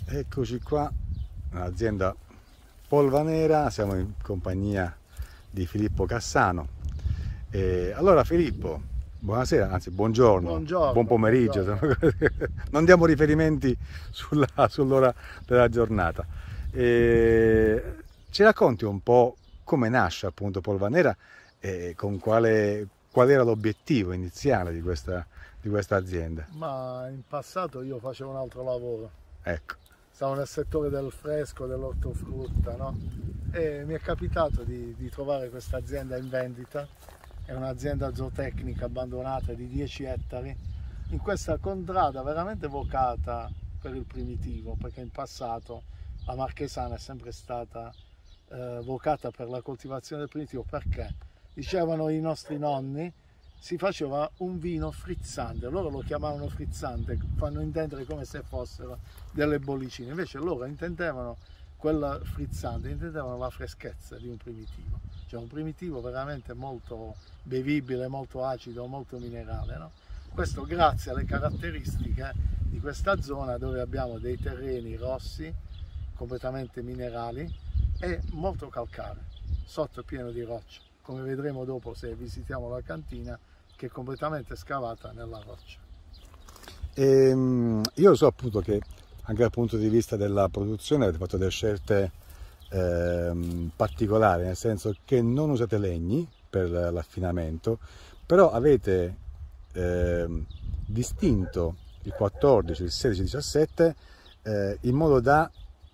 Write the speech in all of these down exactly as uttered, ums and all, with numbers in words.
Eccoci qua, un'azienda Polvanera, siamo in compagnia di Filippo Cassano. E allora Filippo, buonasera, anzi buongiorno, buongiorno buon pomeriggio, buongiorno. Non diamo riferimenti sull'ora sull della giornata. E ci racconti un po' come nasce appunto Polvanera e con quale, qual era l'obiettivo iniziale di questa, di questa azienda? Ma in passato io facevo un altro lavoro. Ecco. Stavo nel settore del fresco, dell'ortofrutta, no? E mi è capitato di, di trovare questa azienda in vendita. È un'azienda zootecnica abbandonata di dieci ettari, in questa contrada veramente vocata per il primitivo, perché in passato la Marchesana è sempre stata eh, vocata per la coltivazione del primitivo. Perché? Dicevano i nostri nonni, si faceva un vino frizzante, loro lo chiamavano frizzante, fanno intendere come se fossero delle bollicine, invece loro intendevano quella frizzante, intendevano la freschezza di un primitivo, cioè un primitivo veramente molto bevibile, molto acido, molto minerale, no? Questo grazie alle caratteristiche di questa zona, dove abbiamo dei terreni rossi, completamente minerali e molto calcare, sotto è pieno di rocce, come vedremo dopo se visitiamo la cantina, che è completamente scavata nella roccia. E, io so appunto che anche dal punto di vista della produzione avete fatto delle scelte eh, particolari, nel senso che non usate legni per l'affinamento, però avete eh, distinto il quattordici, il sedici, il diciassette eh, in modo da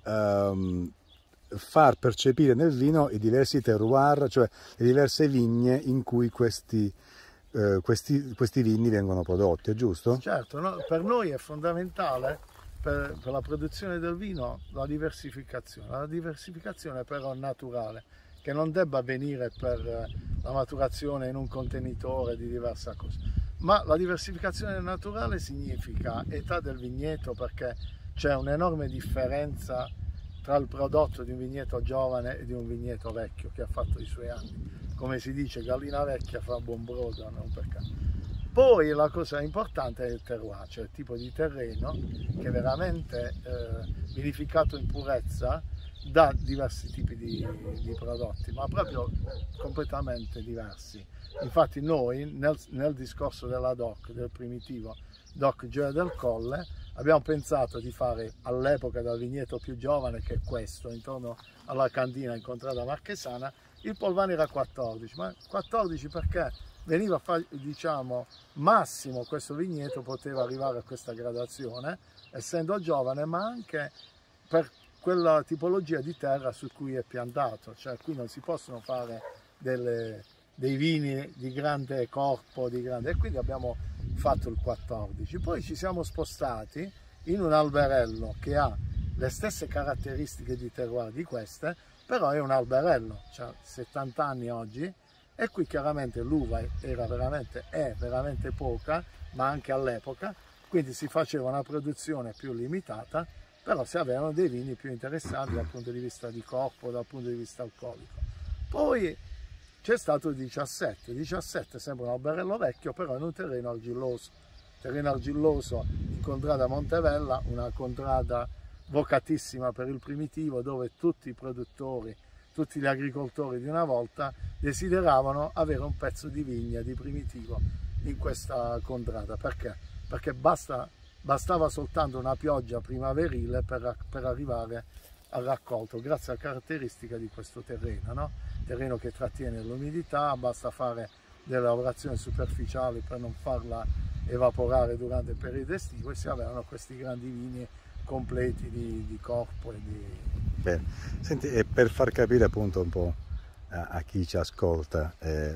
ehm, far percepire nel vino i diversi terroir, cioè le diverse vigne in cui questi Uh, questi, questi vini vengono prodotti, è giusto? Certo, no? Per noi è fondamentale per, per la produzione del vino la diversificazione, la diversificazione però naturale, che non debba avvenire per la maturazione in un contenitore di diversa cosa, ma la diversificazione naturale significa età del vigneto, perché c'è un'enorme differenza tra il prodotto di un vigneto giovane e di un vigneto vecchio che ha fatto i suoi anni. Come si dice, gallina vecchia fa buon brodo, non per caso. Poi la cosa importante è il terroir, cioè il tipo di terreno che veramente eh, vinificato in purezza dà diversi tipi di, di prodotti, ma proprio completamente diversi. Infatti noi nel, nel discorso della D O C, del primitivo D O C Gioia del Colle, abbiamo pensato di fare all'epoca dal vigneto più giovane, che è questo, intorno alla cantina in contrada Marchesana, il Polvanera quattordici, ma quattordici perché veniva, diciamo, massimo questo vigneto poteva arrivare a questa gradazione, essendo giovane, ma anche per quella tipologia di terra su cui è piantato, cioè qui non si possono fare delle, dei vini di grande corpo, di grande, e quindi abbiamo fatto il quattordici. Poi ci siamo spostati in un alberello che ha le stesse caratteristiche di terroir di queste, però è un alberello, cioè settanta anni oggi, e qui chiaramente l'uva era veramente, è veramente poca, ma anche all'epoca, quindi si faceva una produzione più limitata, però si avevano dei vini più interessanti dal punto di vista di corpo, dal punto di vista alcolico. Poi c'è stato il diciassette, il diciassette sembra un alberello vecchio, però in un terreno argilloso, terreno argilloso in contrada Montevella, una contrada vocatissima per il primitivo, dove tutti i produttori, tutti gli agricoltori di una volta desideravano avere un pezzo di vigna di primitivo in questa contrada. Perché? Perché basta, bastava soltanto una pioggia primaverile per, per arrivare al raccolto, grazie alla caratteristica di questo terreno, no? Terreno che trattiene l'umidità, basta fare delle lavorazioni superficiali per non farla evaporare durante il periodo estivo, e si avevano questi grandi vini completi di, di corpo e di... Bene. Senti, e per far capire appunto un po' a, a chi ci ascolta, eh,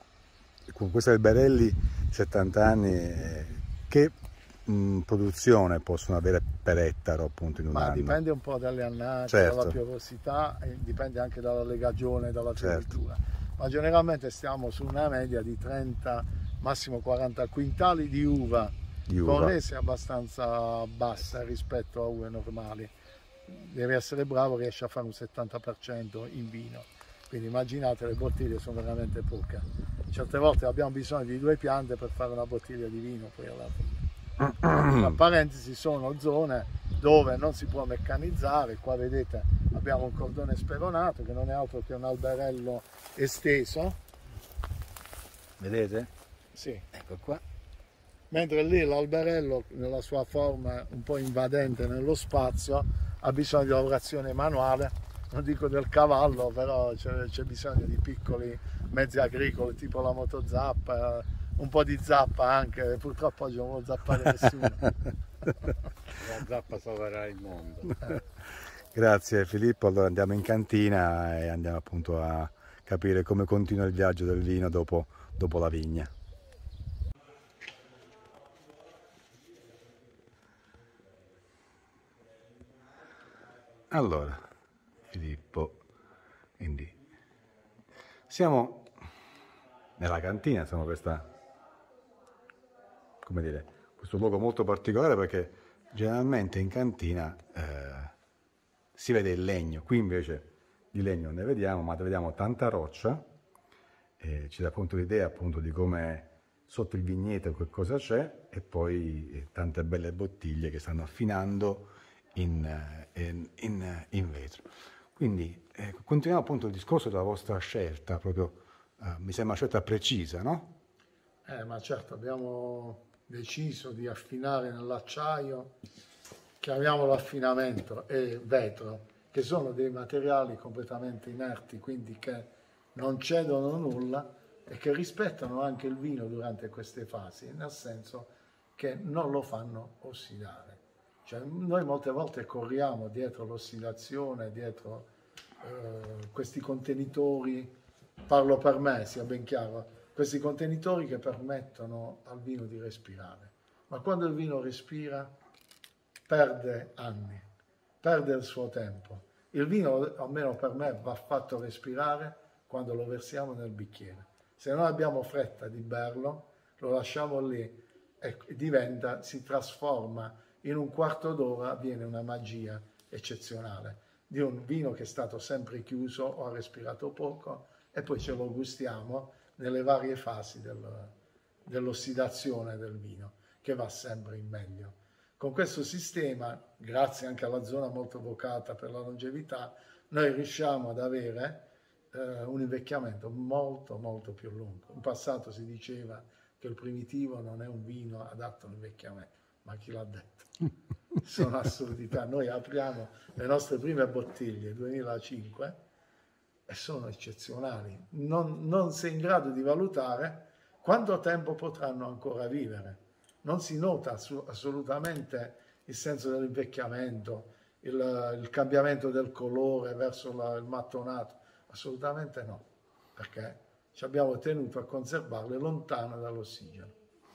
con questi alberelli settanta anni, eh, che mh, produzione possono avere per ettaro appunto in un Ma anno? dipende un po' dalle annate, certo, dalla piovosità, e dipende anche dalla legagione, dalla fioritura, certo, ma generalmente stiamo su una media di trenta, massimo quaranta quintali di uva, di uva. con rese abbastanza basse rispetto a uve normali. Deve essere bravo, riesce a fare un settanta per cento in vino, quindi immaginate, le bottiglie sono veramente poche, certe volte abbiamo bisogno di due piante per fare una bottiglia di vino poi alla fine. Tra parentesi, sono zone dove non si può meccanizzare. Qua vedete abbiamo un cordone speronato che non è altro che un alberello esteso. Vedete? Sì. Ecco qua. Mentre lì l'alberello, nella sua forma un po' invadente nello spazio, ha bisogno di lavorazione manuale, non dico del cavallo, però c'è bisogno di piccoli mezzi agricoli tipo la motozappa, un po' di zappa anche, purtroppo oggi non vuole zappare nessuno. La zappa salverà il mondo. Grazie Filippo, allora andiamo in cantina e andiamo appunto a capire come continua il viaggio del vino dopo, dopo la vigna. Allora, Filippo, quindi siamo nella cantina, siamo questa, come dire, questo luogo molto particolare perché generalmente in cantina eh, si vede il legno, qui invece di legno ne vediamo, ma vediamo tanta roccia, eh, ci dà appunto l'idea appunto di come sotto il vigneto che cosa c'è e poi eh, tante belle bottiglie che stanno affinando in, in, in, in vetro. Quindi eh, continuiamo appunto il discorso della vostra scelta, proprio eh, mi sembra una scelta precisa, no? Eh, ma certo, abbiamo deciso di affinare nell'acciaio, chiamiamolo affinamento, e vetro, che sono dei materiali completamente inerti, quindi che non cedono nulla e che rispettano anche il vino durante queste fasi, nel senso che non lo fanno ossidare. Cioè, noi molte volte corriamo dietro l'ossidazione, dietro eh, questi contenitori, parlo per me, sia ben chiaro, questi contenitori che permettono al vino di respirare. Ma quando il vino respira, perde anni, perde il suo tempo. Il vino, almeno per me, va fatto respirare quando lo versiamo nel bicchiere. Se non abbiamo fretta di berlo, lo lasciamo lì e diventa, si trasforma in un quarto d'ora, avviene una magia eccezionale di un vino che è stato sempre chiuso o ha respirato poco e poi ce lo gustiamo nelle varie fasi del, dell'ossidazione del vino, che va sempre in meglio. Con questo sistema, grazie anche alla zona molto vocata per la longevità, noi riusciamo ad avere eh, un invecchiamento molto molto più lungo. In passato si diceva che il primitivo non è un vino adatto all'invecchiamento, ma chi l'ha detto? Sono assurdità. Noi apriamo le nostre prime bottiglie duemilacinque e sono eccezionali. Non, non si è in grado di valutare quanto tempo potranno ancora vivere. Non si nota assolutamente il senso dell'invecchiamento, il, il cambiamento del colore verso la, il mattonato, assolutamente no, perché ci abbiamo tenuto a conservarle lontane dall'ossigeno.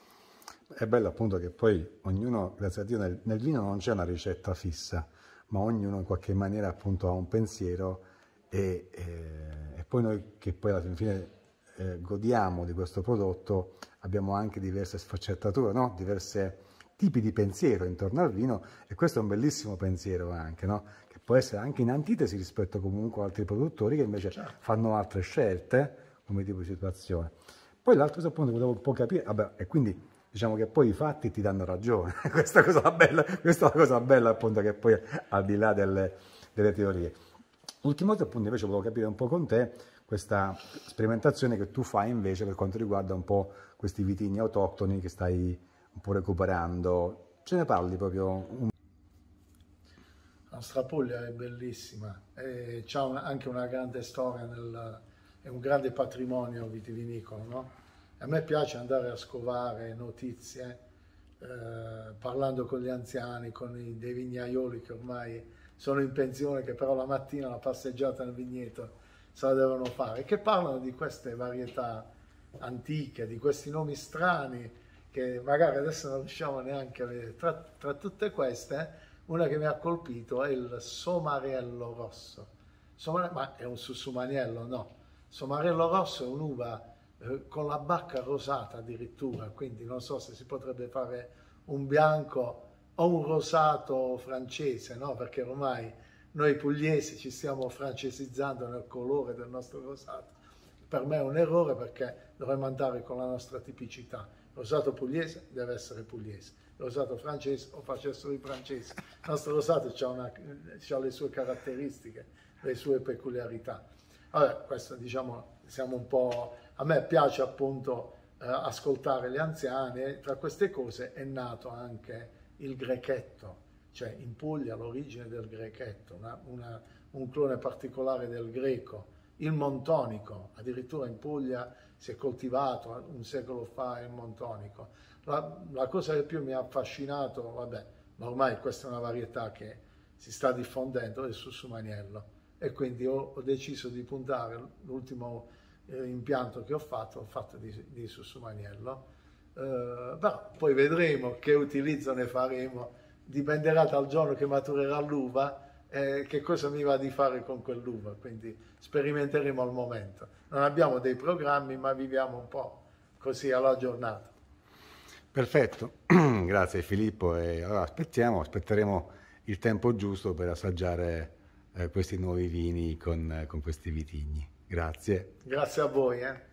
È bello appunto che poi ognuno, grazie a Dio, nel, nel vino non c'è una ricetta fissa, ma ognuno in qualche maniera appunto ha un pensiero e, e, e poi noi che poi alla fine eh, godiamo di questo prodotto abbiamo anche diverse sfaccettature, no? Diversi tipi di pensiero intorno al vino e questo è un bellissimo pensiero anche, no? Che può essere anche in antitesi rispetto comunque a altri produttori che invece certo. fanno altre scelte come tipo di situazione. Poi l'altro cosa appunto volevo un po' capire, vabbè, e quindi diciamo che poi i fatti ti danno ragione, questa, cosa bella, questa è la cosa bella appunto che poi al di là delle, delle teorie. L'ultima cosa appunto invece volevo capire un po' con te questa sperimentazione che tu fai invece per quanto riguarda un po' questi vitigni autoctoni che stai un po' recuperando, ce ne parli proprio? Un... La nostra Puglia è bellissima, c'ha anche una grande storia, nel, è un grande patrimonio vitivinicolo, no? A me piace andare a scovare notizie, eh, parlando con gli anziani, con i, dei vignaioli che ormai sono in pensione, che però la mattina la passeggiata nel vigneto se la devono fare, che parlano di queste varietà antiche, di questi nomi strani, che magari adesso non riusciamo neanche a vedere. Tra, tra tutte queste, una che mi ha colpito è il Somariello Rosso. Somare, ma è un Sussumaniello? No. Somariello Rosso è un'uva con la bacca rosata addirittura, quindi non so se si potrebbe fare un bianco o un rosato francese, no? Perché ormai noi pugliesi ci stiamo francesizzando nel colore del nostro rosato. per me è un errore, perché dovremmo andare con la nostra tipicità. Il rosato pugliese deve essere pugliese, il rosato francese o facessero i francesi. Il nostro rosato ha le sue caratteristiche, le sue peculiarità. Vabbè, questo diciamo, siamo un po'... A me piace appunto eh, ascoltare gli anziani, e tra queste cose è nato anche il grechetto, cioè in Puglia l'origine del grechetto, una, una, un clone particolare del greco. Il montonico, addirittura in Puglia si è coltivato un secolo fa il montonico. La, la cosa che più mi ha affascinato, vabbè, ma ormai questa è una varietà che si sta diffondendo, è il Sussumaniello. E quindi ho, ho deciso di puntare, l'ultimo eh, impianto che ho fatto, ho fatto di, di Sussumaniello. Eh, però poi vedremo che utilizzo ne faremo, dipenderà dal giorno che maturerà l'uva, Eh, che cosa mi va di fare con quell'uva, quindi sperimenteremo al momento. Non abbiamo dei programmi, ma viviamo un po' così alla giornata. Perfetto, grazie Filippo, e allora aspettiamo, aspetteremo il tempo giusto per assaggiare eh, questi nuovi vini con, con questi vitigni. Grazie. Grazie a voi. Eh.